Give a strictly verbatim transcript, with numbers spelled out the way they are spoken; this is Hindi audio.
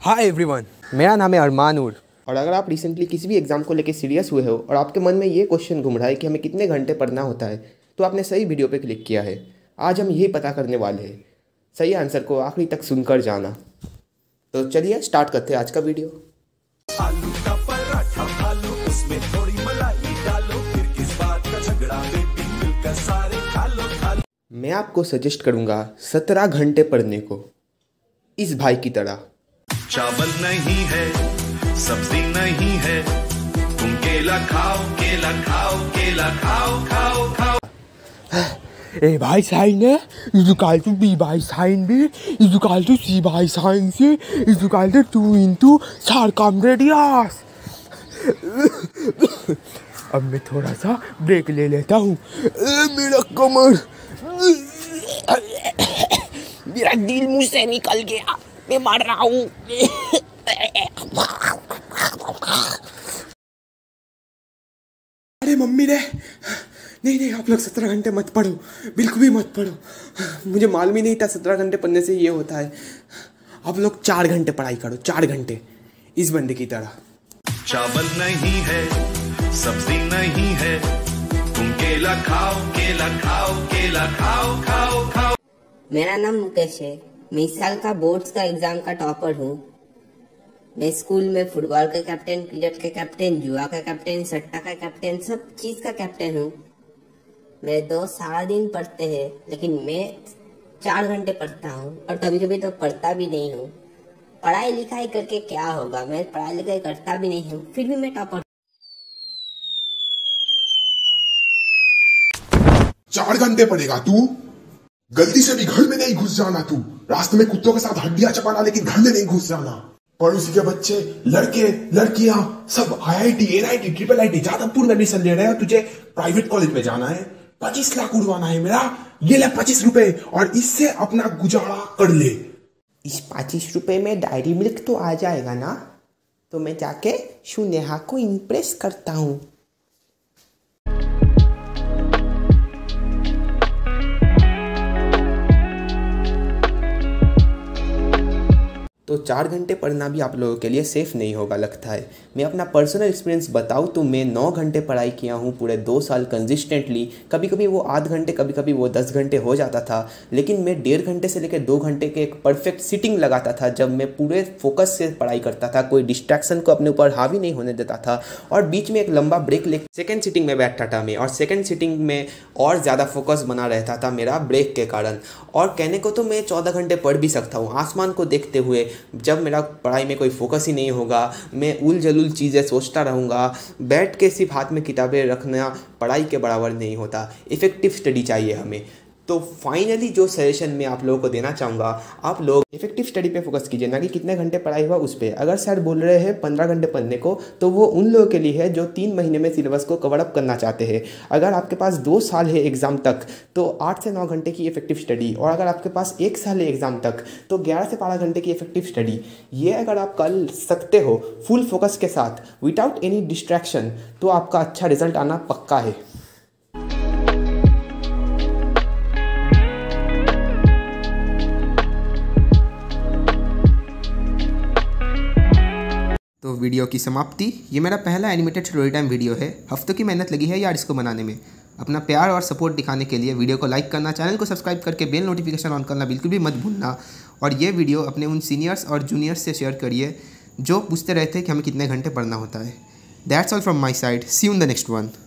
हाय एवरीवन, मेरा नाम है अरमानूर। और अगर आप रिसेंटली किसी भी एग्ज़ाम को लेकर सीरियस हुए हो और आपके मन में ये क्वेश्चन घूम रहा है कि हमें कितने घंटे पढ़ना होता है, तो आपने सही वीडियो पे क्लिक किया है। आज हम यही पता करने वाले हैं। सही आंसर को आखिरी तक सुनकर जाना। तो चलिए स्टार्ट करते हैं आज का वीडियो। आलू का पराठा खा लो, उसमें थोड़ी मलाई डालो, फिर किस बात का झगड़ा बेबी, मिलकर सारे खा लो खा लो। मैं आपको सजेस्ट करूँगा सत्रह घंटे पढ़ने को, इस भाई की तरह। चावल नहीं है, सब्जी नहीं है, तुम केला खाओ, केला खाओ, केला खाओ, खाओ खाओ। A by sine is equal to B by sine B is equal to C by sine C is equal to two into circumradius। अब मैं थोड़ा सा ब्रेक ले लेता हूँ। मेरा कमर, मेरा दिल मुझसे निकल गया, मैं मर रहा हूँ। अरे मम्मी ने, नहीं नहीं आप लोग सत्रह घंटे मत पढ़ो, बिल्कुल भी मत पढ़ो। मुझे मालूम ही नहीं था सत्रह घंटे पढ़ने से ये होता है। आप लोग चार घंटे पढ़ाई करो, चार घंटे इस बंदे की तरह। चावल नहीं है, सब्जी नहीं है, तुम केला खाओ, केला खाओ, केला खाओ, खाओ खाओ। मेरा नाम मुकेश है। मैं इस साल का बोर्ड्स का एग्जाम का टॉपर हूँ। मैं स्कूल में फुटबॉल का कैप्टन, क्रिकेट का कैप्टन, जुआ का कैप्टन, सट्टा का कैप्टन, सब चीज का कैप्टन हूँ। मेरे दोस्त सारा दिन पढ़ते हैं, लेकिन मैं चार घंटे पढ़ता हूँ और कभी कभी तो पढ़ता भी नहीं हूँ। पढ़ाई लिखाई करके क्या होगा, मैं पढ़ाई लिखाई करता भी नहीं हूँ, फिर भी मैं टॉपर। चार घंटे पढ़ेगा तू? गलती से भी घर में नहीं घुस जाना तू। रास्ते में कुत्तों के साथ हड्डियां चबाना, लेकिन घर में नहीं घुस जाना। पड़ोसी के बच्चे, लड़के लड़कियां सब I I T, N I T, triple I T, Jadavpur में एडमिशन ले रहे हैं। तुझे प्राइवेट कॉलेज में जाना है, पच्चीस लाख उड़वाना है मेरा। ये ले पच्चीस रुपए और इससे अपना गुजारा कर ले। इस पच्चीस रुपये में डायरी मिल्क तो आ जाएगा ना, तो मैं जाके सुनेहा को इम्प्रेस करता हूँ। तो चार घंटे पढ़ना भी आप लोगों के लिए सेफ़ नहीं होगा लगता है। मैं अपना पर्सनल एक्सपीरियंस बताऊँ तो मैं नौ घंटे पढ़ाई किया हूँ पूरे दो साल कंसिस्टेंटली। कभी कभी वो आध घंटे, कभी कभी वो दस घंटे हो जाता था, लेकिन मैं डेढ़ घंटे से लेकर दो घंटे के एक परफेक्ट सिटिंग लगाता था, जब मैं पूरे फोकस से पढ़ाई करता था, कोई डिस्ट्रैक्शन को अपने ऊपर हावी नहीं होने देता था। और बीच में एक लंबा ब्रेक ले सेकेंड सिटिंग में बैठता था मैं, और सेकेंड सिटिंग में और ज़्यादा फोकस बना रहता था मेरा ब्रेक के कारण। और कहने को तो मैं चौदह घंटे पढ़ भी सकता हूँ आसमान को देखते हुए। जब मेरा पढ़ाई में कोई फोकस ही नहीं होगा, मैं उल जलूल चीज़ें सोचता रहूँगा, बैठ के सिर्फ हाथ में किताबें रखना पढ़ाई के बराबर नहीं होता। इफ़ेक्टिव स्टडी चाहिए हमें। तो फाइनली जो सजेशन मैं आप लोगों को देना चाहूँगा, आप लोग इफेक्टिव स्टडी पे फोकस कीजिए, ना कि कितने घंटे पढ़ाई हुआ उस पर। अगर सर बोल रहे हैं पंद्रह घंटे पढ़ने को, तो वो उन लोगों के लिए है जो तीन महीने में सिलेबस को कवर अप करना चाहते हैं। अगर आपके पास दो साल है एग्ज़ाम तक, तो आठ से नौ घंटे की इफेक्टिव स्टडी, और अगर आपके पास एक साल है एग्ज़ाम तक, तो ग्यारह से बारह घंटे की इफेक्टिव स्टडी। ये अगर आप कर सकते हो फुल फोकस के साथ, विदाउट एनी डिस्ट्रैक्शन, तो आपका अच्छा रिजल्ट आना पक्का है। तो वीडियो की समाप्ति। ये मेरा पहला एनिमेटेड स्टोरी टाइम वीडियो है। हफ्तों की मेहनत लगी है यार इसको बनाने में। अपना प्यार और सपोर्ट दिखाने के लिए वीडियो को लाइक करना, चैनल को सब्सक्राइब करके बेल नोटिफिकेशन ऑन करना बिल्कुल भी मत भूलना। और ये वीडियो अपने उन सीनियर्स और जूनियर्स से शेयर करिए जो पूछते रहते हैं कि हमें कितने घंटे पढ़ना होता है। That's all from my side. See you in the next one.